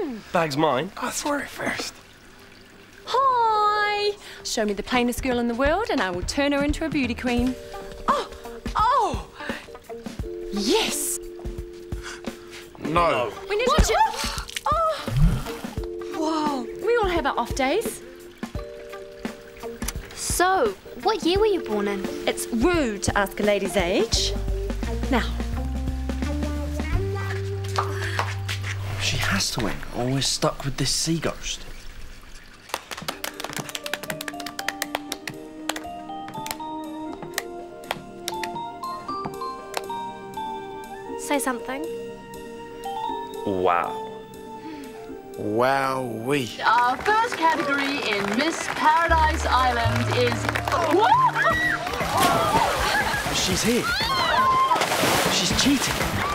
Bag's mine. Oh, sorry, first. Hi! Show me the plainest girl in the world and I will turn her into a beauty queen. Oh! Yes! No. We need to... Oh! Whoa! We all have our off days. So, what year were you born in? It's rude to ask a lady's age. Now. She has to win, or we're stuck with this sea ghost. Say something. Wow. Wowee. Our first category in Miss Paradise Island is... She's here. She's cheating.